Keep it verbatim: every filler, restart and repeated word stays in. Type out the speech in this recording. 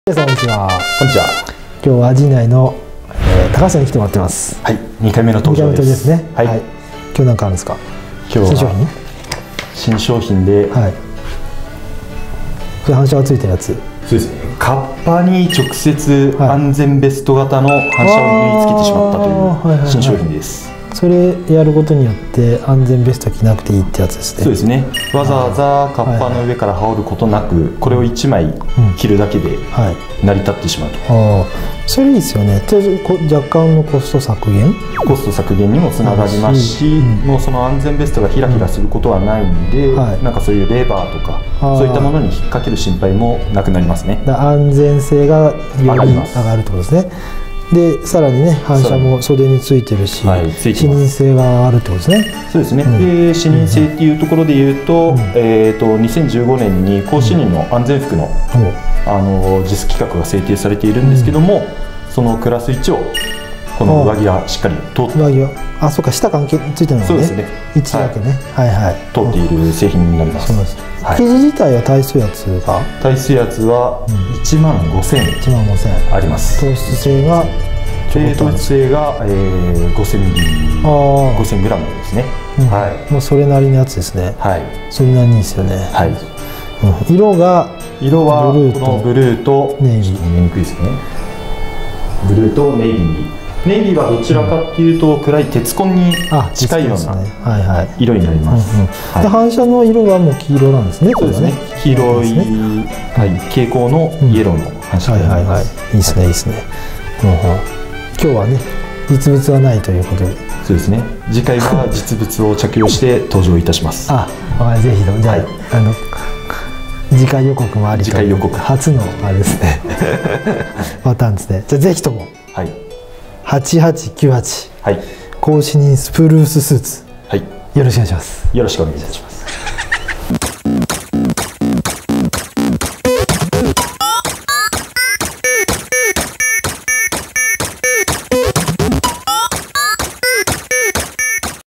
皆さんこんにちは。 こんにちは。 今日は陣内の、えー、高橋さんに来てもらってます。 はい、にかいめの登場です。 にかいめの登場ですね。 はい。 はい、今日なんかあるんですか。 今日は新商品。 新商品で、 はい。これ反射がついてるやつ。 そうですね。カッパに直接安全ベスト型の反射を縫い付けてしまったという新商品です。 それやることによって安全ベスト着なくていいってやつですね。 そうですね。わざわざカッパの上から羽織ることなく、これをいちまい着るだけで成り立ってしまうと。 ああ、それいいですよね。若干のコスト削減コスト削減にもつながりますし、うん、もうその安全ベストがヒラヒラすることはないんで、うん、はい、なんかそういうレバーとかそういったものに引っ掛ける心配もなくなりますね。 だ安全性がより上がるってことですね。でさらにね、反射も袖についてるし、はい、視認性があるってことですね。 そうですね。うん、で視認性っていうところで言うと、うん、えっとにせんじゅうごねんに高視認の安全服の、うん、あの ジャイエス 規格が制定されているんですけども、うん、そのクラスいちをこの上着がしっかり通って、 上着はあ、そうか、下関係ついてるのね。 そうですね。 いちだけね、はい、はいはい、 通っている製品になります。そうです。 はい、生地自体は耐水圧が耐水圧はいちまんごせんあります。 糖質性がで糖質性が、えー、ごせんミリごせんグラムですね。 うん、はい。もうそれなりのやつですね。 はい。 それなりにですよね。 はい。 うん、色が色はブルーとブルーとネイビー。見えにくいですね。ブルーとネイビー。ネイビーはどちらかっていうと暗い鉄紺に近いような色になります。 で反射の色はもう黄色なんですね。 そうですね。黄色い、はい、蛍光のイエローの反射になります。 いいですね、いいですね。今日はね、実物はないということで。 そうですね。次回は実物を着用して登場いたします。 あ、ぜひとも、じゃあ、はい、あの次回予告もありと。 次回予告初のあれですね。パターンですね。じゃあぜひとも。はい。はちはちきゅうはち。はい。高視認スプルーススーツ。はい。よろしくお願いします。 よろしくお願いいたします。